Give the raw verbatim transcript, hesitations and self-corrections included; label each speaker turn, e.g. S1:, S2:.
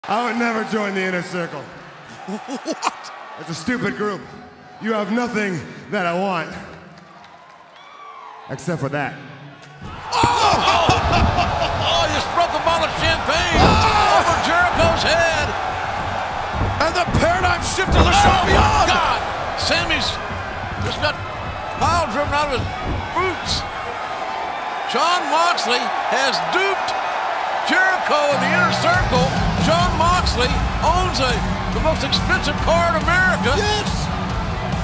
S1: I would never join the Inner Circle.
S2: What?
S1: It's a stupid group. You have nothing that I want. Except for that.
S3: Oh! Oh, you broke a bottle of champagne oh! over Jericho's head.
S2: And the paradigm shift of the show
S3: oh
S2: beyond.
S3: God, Sammy's just got pile driven out of his boots. Jon Moxley has duped Jericho in the Inner Circle. Jon Moxley owns a, the most expensive car in America.
S2: Yes!